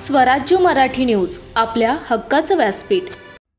स्वराज्य मराठी न्यूज, आपल्या हक्काचं व्यासपीठ।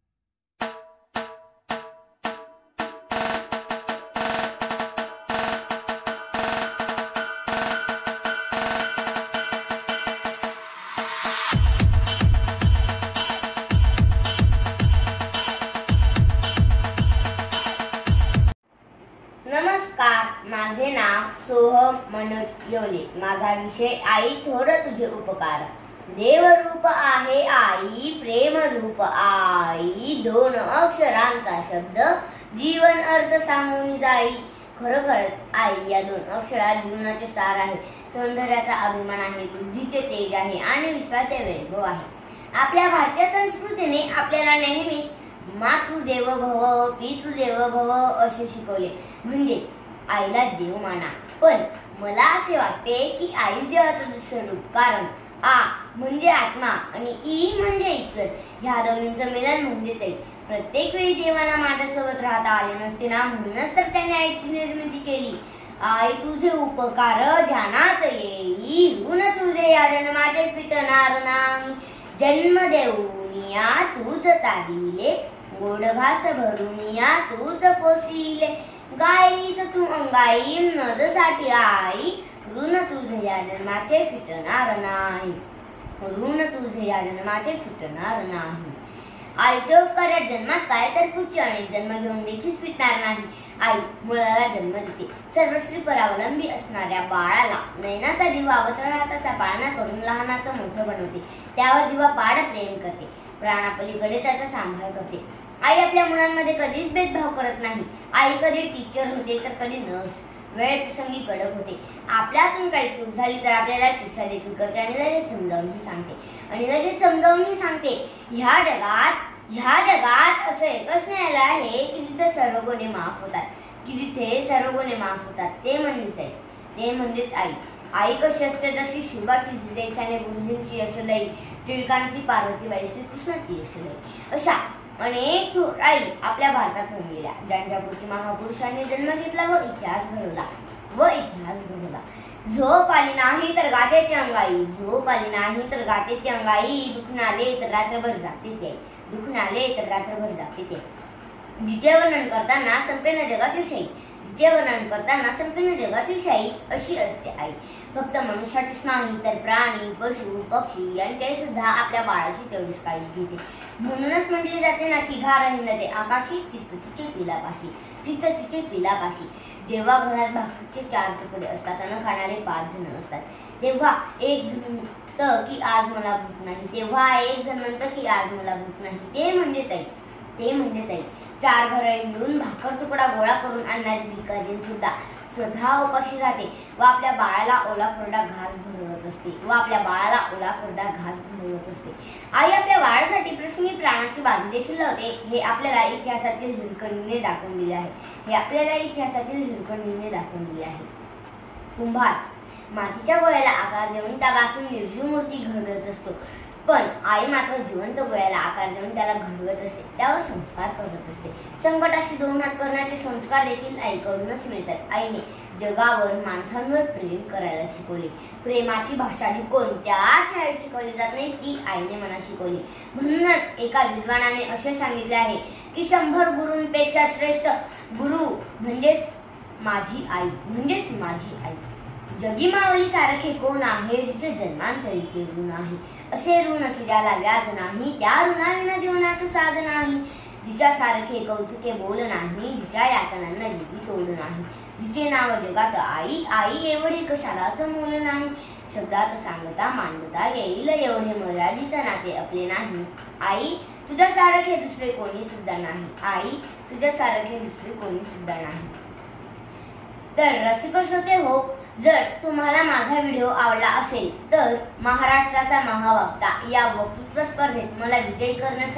नमस्कार, माझे नाव सोहम मनोज येवले। माझा विषय आई थोर तुझे उपकार। देवरूप आहे आई, प्रेम रूप आई, दोन अक्षरांचा शब्द जीवन अर्थ सांगून जाई। खरोखरच आई या दोन अक्षरात जीवनाचे सार आहे, सौंदर्याचा अभिमान आहे, बुद्धीचे तेज आहे आणि विश्वाचे वैभव आहे। आपल्या भारतीय संस्कृतीने आपल्याला नेहमीच मातृदेवो भव, पितृदेवो भव असे शिकवले, म्हणजे आईला देव माना। पण मला असे वाटते की आई देवाचं दुसरं रूप, कारण आ म्हणजे आत्मा आणि ई म्हणजे ईश्वर, ह्या दोन्हींचं मिलन म्हणजेच आई। प्रत्येक वेळी देवाला माझ्यासोबत राहता आले नसते ना, म्हणूनच तर त्याने आईची निर्मिती केली। आई तुझे उपकार ध्यानात येई, ऋण तुझे या जन्माचे फिटणार नाही। जन्म देऊनिया तूच तारिले, गोड घास भरूनिया तूच पोसिले। गायीस तू अंगाई नदसाठी आई, ऋण तुझे या जन्माचे फिटणार नाही, ऋण तुझे या जन्माचे फिटणार नाही। आईचे उपकार या जन्मात काय तर पुढचे अनेक जन्म घेऊन देखील फिटणार नाही। आई मुलाला जन्म देते, सर्वस्वी परावलंबी असणाऱ्या बाळाला नयनाचा दिवा अवतरण हाताचा पाळणा करून लहानाचं मोठं बनवते, त्यावर जीवापाड प्रेम करते, प्राणापलीकडे त्याचा सांभाळ करते। आई आपल्या मुलांमध्ये कधीच भेदभाव करत नाही। आई कधी टीचर होते तर कधी नर्स, वेळ प्रसंगी कडक होते। आपल्यातून काही चूक झाली तर आपल्याला शिक्षा देखील करते आणि लगेच समजावूनही सांगते। ह्या जगात असं एकच न्यायालय आहे की जिथे सर्व गुन्हे माफ होतात, ते म्हणजेच आई। आई कशी असते तशी शिवाची जिजाईसाने, गुरुजींची यशोदाई, टिळकांची पार्वतीबाई, श्रीकृष्णाची यशोदाई, अशा अनेक थोर आई आपल्या भारतात होऊन गेल्या, ज्यांच्यापुढे महापुरुषांनी जन्म घेतला व इतिहास घडवला। झोप आली नाही तर गातेची अंगाई, झोप आली नाही तर गातेची अंगाई, दुखणाले तर रात्रभर जागतेच आई, दुखणाले तर रात्रभर जागतेच आई। जिचे वर्णन करताना संपूर्ण जगातील शाही अशी असते आई। फक्त मनुष्याचीच नाही तर प्राणी, पशु, पक्षी यांच्याही सुद्धा आपल्या बाळाची तेवढीच काळजी घेते। म्हणूनच म्हटले जाते ना की घा रहिंदते आकाशी, चित्त तिचे पिलापाशी। जेव्हा घरात भाकरीचे 4 तुकडे असतात आणि खाणारे 5 जण असतात, तेव्हा एक जण म्हणतं की आज मला भूक नाही, तेव्हा एक जण म्हणतं की आज मला भूक नाही, ते म्हणजेच आई। 4 घरं हिंडून भाकर तुकडा गोळा करून आणणारी भिकारीण सुद्धा स्वतः उपाशी राहते व आपल्या बाळाला ओला कोरडा घास भरवत असते। आई आपल्या बाळासाठी प्रसंगी प्राणाची बाजू देखील लावते, हे आपल्याला इतिहासातील हिरकणीने दाखवून दिले आहे। कुंभार मातीच्या गोळ्याला आकार देऊन त्यापासून निर्जीव मूर्ती घडवत असतो, पण आई मात्र जिवंत गोळ्याला आकार देऊन त्याला घडवत असते, त्यावर संस्कार करत असते। संकटाशी 2 हात करण्याचे संस्कार देखील आईकडूनच मिळतात। आईने जगावर माणसांवर प्रेम करायला शिकवले। प्रेमाची भाषा ही कोणत्याच शाळेत शिकवली जात नाही, ती आईने मला शिकवली। म्हणूनच एका विद्वानाने असे सांगितले आहे की 100 गुरूंपेक्षा श्रेष्ठ गुरु म्हणजेच माझी आई। जगी माऊली सारखे कोण आहे, जिचे जन्मांतरीचे ऋण आहे, असे ऋण की ज्याला व्याज नाही, त्या ऋणाविना जीवनास साध नाही। जिच्या सारखे कौतुके बोल नाही, जिच्या यातनांना जीवी तोड नाही, जिचे नाव जगात आई, आई एवढे कशालाच मोल नाही। शब्दात सांगता मांडता येईल एवढे मर्यादित नाते आपले नाही। आई तुझ्यासारखे दुसरे कोणी सुद्धा नाही। तर रसिक श्रोते हो, जर तुम्हाला माझा व्हिडिओ आवडला असेल तर महाराष्ट्राचा महावक्ता या वक्तृत्व स्पर्धेत मला विजयी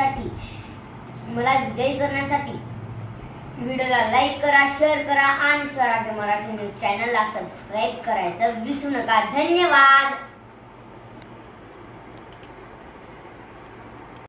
करण्यासाठी व्हिडिओला लाईक करा, शेअर करा आणि स्वराज्य मराठी न्यूज चॅनलला सबस्क्राईब करायचं विसरू नका। धन्यवाद।